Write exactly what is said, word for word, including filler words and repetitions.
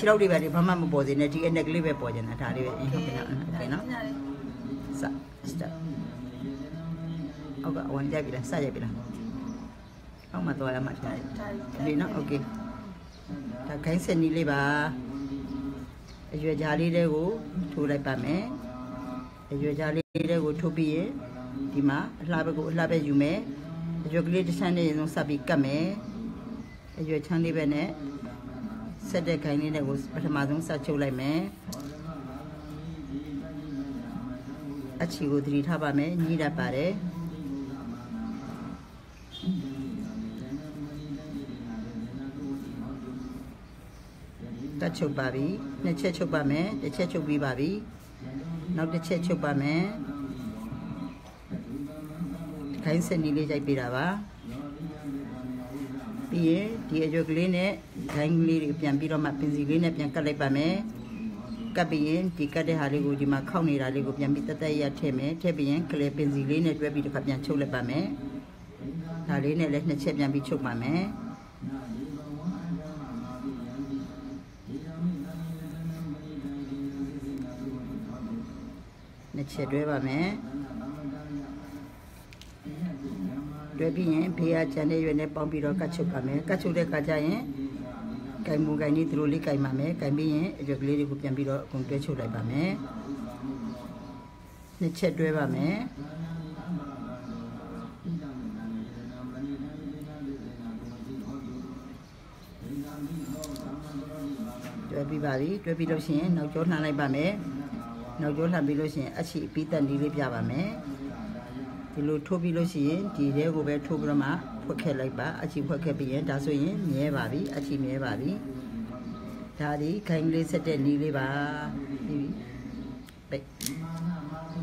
ခြေထောက်တွေပဲဘာမှမပေါ်စေနဲ့ဒီအနက်ကလေးပဲပေါ်နေတာဒါလေးပဲအင်းဟုတ်ကဲ့နော်โอเคနော်စစတာအောက်ကဝန်ကြိုက်ပြီလားစရိုက်ပြီလားအောက်မှာသွားရမှာဒါဒီနော်โอเคဒါခိုင်းစနီးလေးပါအရွယ်ကြားလေးတွေကိုထိုးလိုက်ပါမယ်အရွယ်ကြားလေးတွေကိုထိုးပြီးရင်ဒီမှာအလှဘက်ကိုအလှဘက်ယူမယ်အရွယ်ကလေးတစ်ချမ်းနဲ့ရင်ဆုံးဆက်ပြီးကတ်မယ်အရွယ်ချမ်းလေးပဲနဲ့ဆက်တဲ့ခိုင်းလေးတွေကိုပထမဆုံးဆက်ချုပ်လိုက်မယ်အချီကိုသတိထားပါမယ်ညှိတတ်ပါတယ်တက်ချုပ်ပါပြီနှစ်ချက်ချုပ်ပါမယ်တစ်ချက်ချုပ်ပြီးပါပြီနောက်တစ်ချက်ချုပ်ပါမယ်ခိုင်းစနီးလေးရိုက်ပေးတာပါပြီးရင်ဒီအရွက်ကလေးနဲ့ခိုင်းလေးတွေပြန်ပြီးတော့မှပင်စီလေးနဲ့ပြန်ကတ်လိုက်ပါမယ်ကတ်ပြီးရင်ဒီကတ်တဲ့ဟာလေးကိုဒီမှာခောက်နေတာလေးကိုပြန်ပြီးတက်တက်ရထည့်မယ်ထည့်ပြီးရင်ကလေးပင်စီလေးနဲ့တွဲပြီးတစ်ခါပြန်ချုပ်လိုက်ပါမယ်ဒါလေးနဲ့လည်းနှစ်ချက်ပြန်ပြီးချုပ်ပါမယ်နှစ်ချက်တွဲပါမယ်တွဲပြီးရင်ဘေးကကျန်တဲ့ရွယ်နဲ့ပေါင်းပြီးတော့ကတ်ချုပ်ပါမယ်ကတ်ချုပ်တဲ့အခါကျရင်ကင်မူကင်ကြီးသူတို့လေးကင်ပါမယ်ကင်ပြီးရင်အရွက်ကလေးတွေကိုပြန်ပြီးတော့အကုန်တွဲချုပ်လိုက်ပါမယ်နှစ်ချက်တွဲပါမယ်တွဲပြီးပါပြီတွဲပြီးလို့ရှိရင်နောက်ကျောလှမ်းလိုက်ပါမယ်နောက်ကျောလှမ်းပြီးလို့ရှိရင်အချီအပီးတက်နီးလေးပြပါမယ်ဒီလိုထိုးပြီးလို့ရှိရင်ဒီတဲကိုပဲထိုးပြီးတော့မှဖွက်ခဲ့လိုက်ပါအချီဖွက်ခဲ့ပြီးရင်ဒါဆိုရင်မြဲပါပြီအချီမြဲပါပြီဒါဒီခိုင်းလေးဆက်တဲ့နီးလေးပါပြီးပြီပိတ်